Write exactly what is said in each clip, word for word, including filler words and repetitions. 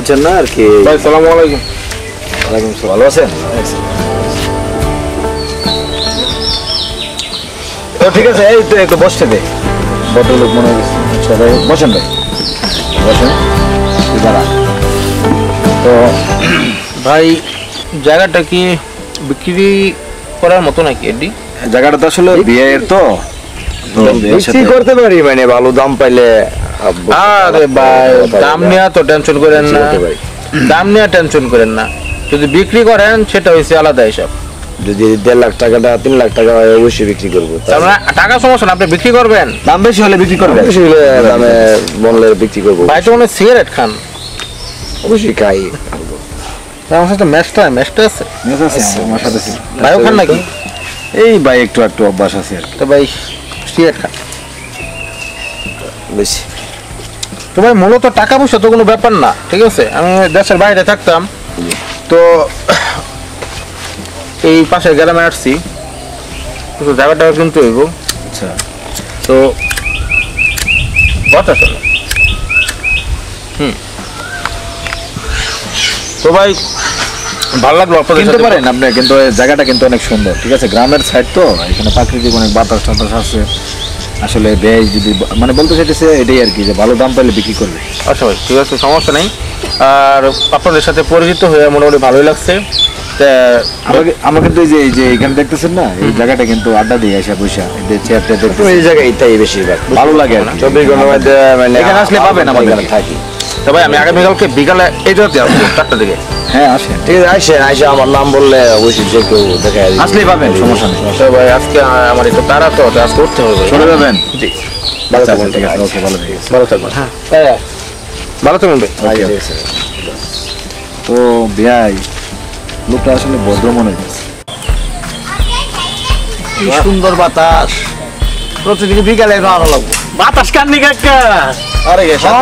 চিনছেন না আর কি। ভাই আসসালামু আলাইকুম। ওয়ালাইকুম আসসালাম। ভালো আছেন? তো ঠিক আছে, এই তো একটু বসতে দে। ভদ্রলোক মনে হচ্ছে। সবাই বসেন ভাই, বসেন। তো ভাই জায়গাটা কি বিক্রি করার মতো নাকি? এডি জায়গাটা তো আসলে বিয়ের তো বিক্রি করতে পারি, মানে ভালো দাম পাইলে। আরে ভাই দাম নিয়ে তো টেনশন করেন না, দাম নিয়ে টেনশন করেন না। যদি বিক্রি করেন সেটা হচ্ছে আলাদা হিসাব। যদি দেড় লাখ টাকা তিন লাখ টাকা অবশ্যই বিক্রি করবো। টাকা সমস্যা না, আপনি বিক্রি করবেন। দাম বেশি হলে বিক্রি করবেন, বেশি হলে দামে বললে বিক্রি করবো। ভাই তো মনে সিগারেট খান? অবশ্যই খাই। আমার সাথে ম্যাচটা ম্যাচটা আছে আমার সাথে। ভাইও খান নাকি? এই ভাই একটু একটু অভ্যাস আছে আর কি। তো ভাই সিগারেট খান বেশি। তো ভাই মূলত টাকা পয়সা তো কোনো ব্যাপার না, ঠিক আছে। আমি দেশের বাইরে থাকতাম, তো এই পাশের গ্রামে আসছি, তো জায়গাটা কিন্তু হইব। আচ্ছা, তো কথা শোনো। হুম তো ভাই ভালো লাগলো আপনাদের কিনতে পারেন আপনি, কিন্তু জায়গাটা কিন্তু অনেক সুন্দর, ঠিক আছে। গ্রামের সাইড তো, এখানে প্রাকৃতিক অনেক বাতাস টাতাস আছে। আসলে ব্যয় যদি মানে বলতে চাইতেছে এটাই আর কি, যে ভালো দাম পাইলে বিক্রি করবে। আচ্ছা ভাই ঠিক আছে, সমস্যা নেই। আর আপনাদের সাথে পরিচিত হয়ে মোটামুটি ভালোই লাগছে। আমাকে আমাকে তো এই যে এই যে এখানে দেখতেছেন না, এই জায়গাটা কিন্তু আড্ডা দিয়ে আসা পয়সা চেয়ারটা দেখতে এই জায়গায় এটাই বেশি ভালো লাগে না। চব্বিশ ঘন্টার মধ্যে মানে এখানে আসলে পাবেন, আমাদের এখানে থাকি। তো ভাই আমি আগামীকালকে বিকালে এই জায়গাতে আসবো চারটার দিকে। হ্যাঁ আসেন, ঠিক আছে আসেন। আসে আমার নাম বললে অবশ্যই যে কেউ দেখা আসলেই পাবেন, সমস্যা নেই। তো ভাই আজকে আমার একটু তাড়া তো, আজকে উঠতে হবে। চলে যাবেন? জি ভালো থাকবেন। ঠিক আছে, ওকে, ভালো থাকবেন। ভালো থাকবেন। হ্যাঁ ভালো থাকবেন ভাই। তো ভাই লোকটা আসলে ভদ্র মনে হচ্ছে। কি সুন্দর বাতাস, প্রতিদিন বিকালে ভালো লাগবে। বাতাস কান্নি কাকা, আরে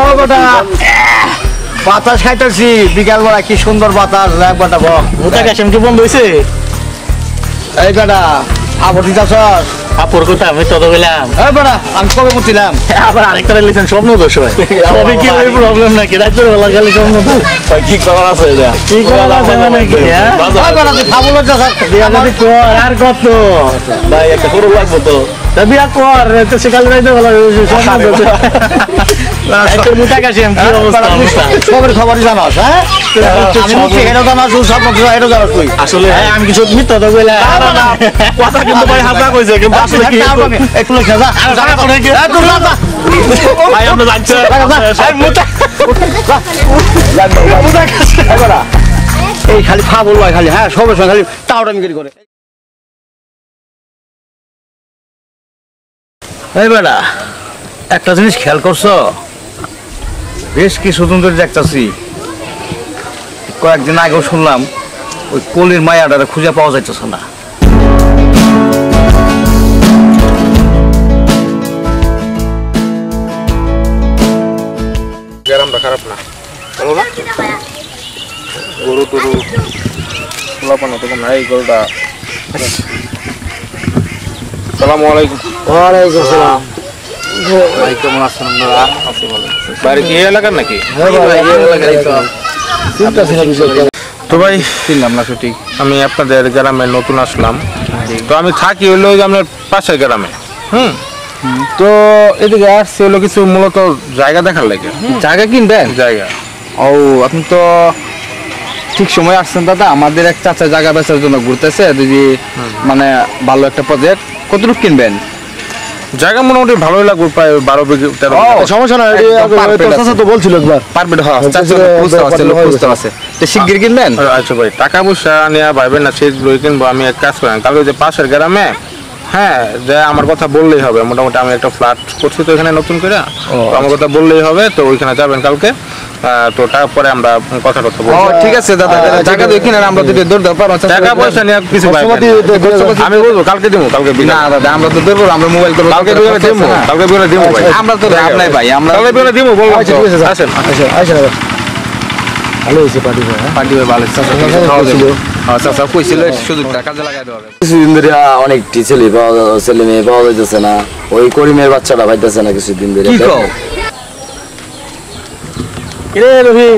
বাতাস খাইতেছি বিকাল বেলা, কি সুন্দর বাতাস। একবারটা মোটা গেছেন কি বন্ধ হয়েছে? এই বেটা আপর দিতাছ? আপর কথা আমি তত গেলাম। এই বেটা আমি কবে বলছিলাম, আবার আরেকটা রিলেশন স্বপ্ন দোষ হয়। সবই কি ওই প্রবলেম নাকি? রাতের বেলা গেলে স্বপ্ন দোষ কি করার আছে? এটা কি করার আছে মানে কি? হ্যাঁ বেটা তুই খাবো লজ্জা স্যার বিয়া যদি কর আর কত ভাই, একটা করো লাগবো তো। তা বিয়া কর তো সকালে রাইতে বেলা স্বপ্ন দোষ। একটু মোটা গেছেন কি অবস্থা? খবর খবর জানাস? হ্যাঁ আমি মুখে হেরো জানাস, স্বপ্ন দোষ হেরো জানাস তুই? আসলে আমি কিছু মিথ্যা তো কইলা কথা, কিন্তু ভাই হাসা কইছে, কিন্তু আসলে কি একটু লেখা যা জানা করে কি এ তুই লাগা ভাই আমরা যাচ্ছি। এই মোটা মোটা কাছে এবারে এই খালি ফা বলবা খালি। হ্যাঁ সবের সঙ্গে খালি টাউটামিগিরি করে। এই বেটা একটা জিনিস খেয়াল করছো? বেশ কিছুদিন ধরে দেখতেছি, কয়েকদিন আগেও শুনলাম ওই কলির মায়াটারে খুঁজে পাওয়া যাইতেছে না। গ্রামটা খারাপ না, ভালো না? গরু টরু খোলাপানো তখন নাই গরুটা। সালামু আলাইকুম। ওয়ালাইকুম আসসালাম। ভাই কেমন আছেন আপনারা? আছি ভালো। বাইরে কি এলাকার নাকি? তো ভাই চিনলাম না সঠিক, আমি আপনাদের গ্রামে নতুন আসলাম। তো আমি থাকি হইলো আপনার পাশের গ্রামে। হুম তো এদিকে আসছে হলো কিছু মূলত জায়গা দেখার লাগে। জায়গা কিনবেন? জায়গা। ও আপনি তো ঠিক সময় আসছেন দাদা। আমাদের এক চাচা জায়গা বেচার জন্য ঘুরতেছে, যদি মানে ভালো একটা প্রজেক্ট। কতটুকু কিনবেন? জায়গা মোটামুটি ভালোই লাগবে, প্রায় বারো বিঘে তেরো। সমস্যা না, তো বলছিল একবার পারবেট। হ্যাঁ বুঝতে আছে। শিগগির কিনবেন? আচ্ছা ভাই টাকা পয়সা নিয়ে ভাইবেন না, সেগুলোই কিনবো। আমি এক কাজ করেন, কালকে যে পাশের গ্রামে, হ্যাঁ যে আমার কথা বললেই হবে। মোটামুটি আমি একটা ফ্ল্যাট করছি তো এখানে নতুন করে, আমার কথা বললেই হবে। তো ওইখানে যাবেন কালকে, তো তারপরে আমরা কথা কথা বলবো। ঠিক আছে দাদা, জায়গা দেখি না আমরা যদি দৌড় দাও পারবো। টাকা পয়সা নিয়ে কিছু আমি বলবো কালকে দিব। কালকে না দাদা আমরা তো দৌড়বো, আমরা মোবাইল করবো। কালকে বিকেলে দিব, কালকে বিকেলে দিব ভাই। আমরা তো আপনাই ভাই, আমরা কালকে বিকেলে দিব বলবো। ঠিক আছে আসেন আসেন আসেন। ভালো হয়েছে পার্টি ভাই, পার্টি ভাই ভালো হয়েছে। আচ্ছা আচ্ছা কইছিল শুধু কাজে লাগাই দেওয়া হবে। কিছুদিন ধরে অনেক ছেলে পাওয়া ছেলে মেয়ে পাওয়া যাইতেছে না। ওই করিমের বাচ্চাটা পাইতেছে না কিছুদিন ধরে। কি কও? রে রবি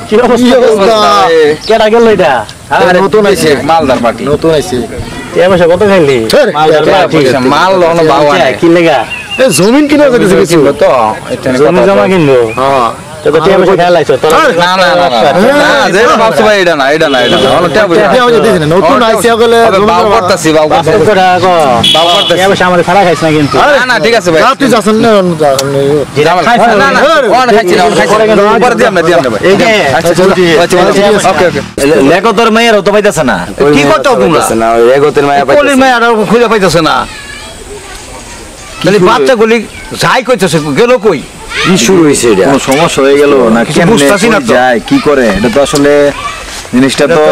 কি অবস্থা কেডা গেল এটা আরে নতুন আইছে মালদার পার্টি নতুন আইছে এই মাসে কত খাইলি মালদার পার্টি মাল হলো বাবা কি লাগা এ জমিন কিনা যাচ্ছে কিছু তো এটা জমি জমা কিনবো হ্যাঁ তো তো টিয়া পয়সা খেলাইছো তো না না না না যে বাপস ভাই এটা না এটা না এটা না হলো টিয়া পয়সা টিয়া পয়সা দিছ না নতুন আইছে গলে বাউ করতেছি বাউ করতেছি করে গো বাউ করতেছি টিয়া পয়সা আমারে খারাপ খাইছ না কিন্তু না না ঠিক আছে ভাই আপনি যাচ্ছেন না না না কোন খাইছি না খাইছি উপর দিয়ে আমরা দিয়ে আমরা ভাই এই যে ওকে ওকে লেখো তোর মায়ের তো পাইতাছ না কি করতে তোমরা না লেগোতের মায়া পাইতাছ কোলির মায়া খুঁজে পাইতাছ না তাহলে বাচ্চাগুলি যাই কইতেছে গেল কই কি শুরু হইছে এটা কোন সমস্যা হয়ে গেল না কি বুঝতাছি না যায় কি করে এটা তো আসলে জিনিসটা তো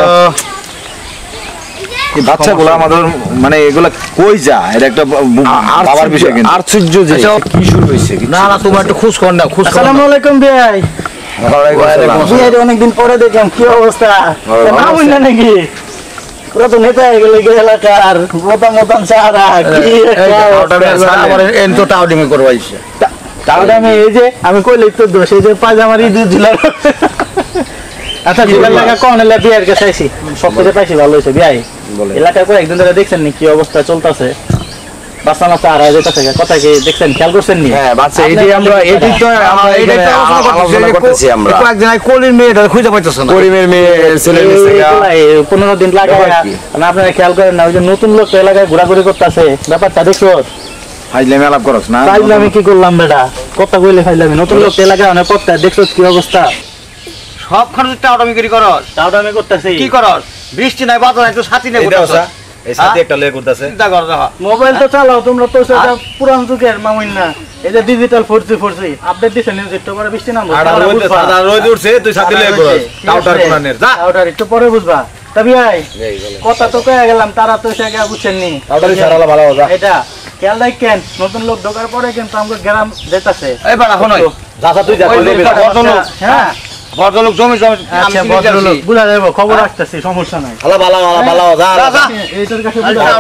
এই বাচ্চাগুলো আমাদের মানে এগুলা কই যায় এটা একটা বাবার বিষয় কিন্তু আশ্চর্য যে কি শুরু হইছে না না তোমার একটু খোঁজ কর না খোঁজ আসসালামু আলাইকুম ভাই ওয়ালাইকুম অনেকদিন পরে দেখলাম কি অবস্থা না বুঝলেন নাকি পুরো তো নেতা হয়ে গেল এলাকার মতাম মতাম সারা কি আমার এন তো টাউডিমে করবাইছে তাহলে আমি এই যে আমি কইলে তো দোষ এই যে পাজামারি দুধ দিলাম আচ্ছা দিলার লাগা কোন এলা বিয়ার কাছে আইছি সব কিছু পাইছি ভালো হইছে বিয়াই এলাকায় কো একদিন ধরে দেখছেন নি কি অবস্থা চলতেছে বাচ্চা মাছ আর আজ কথা কথা কি দেখছেন খেয়াল করছেন নি হ্যাঁ বাচ্চা এইটি আমরা এইটি তো আমরা এইটাই তো আলোচনা করতেছি আমরা কয়েকদিন আগে কলির মেয়েটা খুঁজে পাইতেছ না কলির মেয়ে ছেলে নিছে পনেরো দিন লাগে না আপনারা খেয়াল করেন না ওই যে নতুন লোক এলাকায় ঘোরাঘুরি করতেছে ব্যাপারটা দেখছো ফাইজলামি আলাপ করছ না ফাইজলামি কি করলাম বেটা কথা কইলে ফাইজলামি নতুন লোক এলাকায় অনেক কথা দেখছো কি অবস্থা সব খরচ টাউটামি করি করস টাউটামি করতেছি কি করস বৃষ্টি নাই বাদল নাই তো ছাতি নেই করতেছ এই সাথে একটা লয়ে করতেছে চিন্তা কর দেখো মোবাইল তো চালাও তোমরা তো সেটা পুরান যুগের মামুন না এই যে digital four G four G update দিছেন নিউজ একটু পরে বৃষ্টি নামবো আর রোদ সাদা রোদ উঠছে তুই সাথে লয়ে করস টাউটার কোনানের যা টাউটার একটু পরে বুঝবা তবে ভাই কথা তো কয়ে গেলাম তারা তো সেটা বুঝছেন নি টাউটারই সারালা ভালো যা এটা খেয়াল রাখেন নতুন লোক ঢোকার পরে কিন্তু আমাদের গ্রাম যেতেছে এই বাড়া হনই যাসা তুই যা হ্যাঁ ভদ্রলোক জমি জমি আমি আচ্ছা ভদ্রলোক বুঝা যাবো খবর রাখতেছি সমস্যা নাই ভালো ভালো ভালো যা যা এইটার কাছে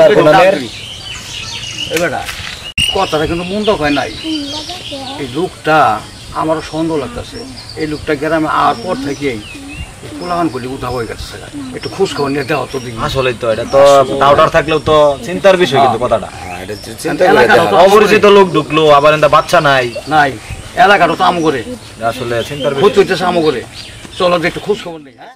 এই বেটা কথাটা কিন্তু মন্দ হয় নাই এই লোকটা আমারও সন্দেহ লাগতেছে এই লোকটা গ্রামে আওয়ার পর থেকেই কোলাহন করলে উঠা হয়ে গেছে একটু খোঁজ খবর নিয়ে দেওয়া তো দিন আসলে তো এটা তো টাউটার থাকলেও তো চিন্তার বিষয় কিন্তু কথাটা এটা চিন্তা করে অপরিচিত লোক ঢুকলো আবার এটা বাচ্চা নাই নাই এলাকাটা তো আমো করে আসলে চিন্তার খোঁজ বিষয় হইতেছে আমো করে চলো যে একটু খোঁজ খবর নেই হ্যাঁ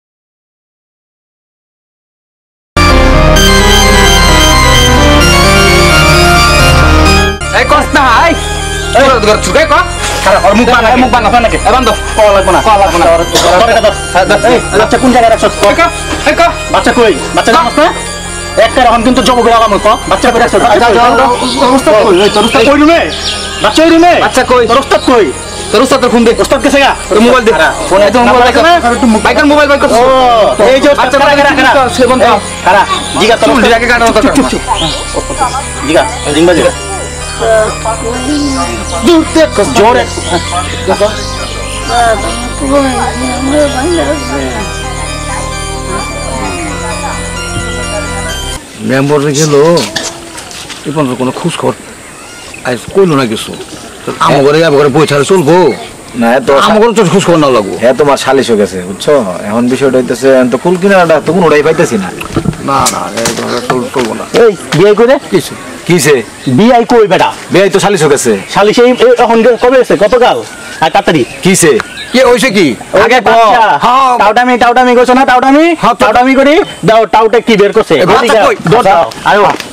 এই কস্তা হাই এই ঘর চুকে কো আর মুখ বানা মুখ বানা নাকি এ বন্ধ কল লাগবে না কল লাগবে না এই বাচ্চা কোন জায়গায় রাখছস এই কো এই কো বাচ্চা কই বাচ্চা জানোস না একটা এখন কিন্তু জব করে আলাম কো বাচ্চা কই রাখছস অবস্থা কই এই তোর কই রুমে বাচ্চা রুমে বাচ্চা কই তোর উস্তাদ কই তোর উস্তাদ ফোন দে উস্তাদ কাছে গা তোর মোবাইল দে ফোনে তো মোবাইল বাইক বাইকের মোবাইল বাইক করছ ও এই যে বাচ্চা কই রাখা রাখা সে বন্ধ খারা জিগা তোর চুল আগে কাটানো তো জিগা জিংবা জিগা দূর দেখ জোরে মেম্বার গেল এখন কোনো খোঁজ খবর আজ কইলো না কিছু আমার ঘরে যাবো ঘরে বই ছাড়া চলবো না তো আমার ঘরে তো খোঁজ খবর না লাগবো হ্যাঁ তোমার সালিশ হয়ে গেছে বুঝছো এখন বিষয়টা হইতেছে তো কুল কিনাটা তো কোনো ওটাই পাইতেছি না না না চলবো না এই বিয়ে করে কিছু কিসে বিআই কই বেটা বিয়ে তো সালিশ হয়ে গেছে শালি সেই এখন কবে এসে গতকাল আর তাড়াতাড়ি কিসে কি হইছে কি আগে হ্যাঁ টাউটামি টাউটামি করছো না টাউটামি টাউটামি করি দাও টাউটা কি বের করছে বাচ্চা কই? দাও আরে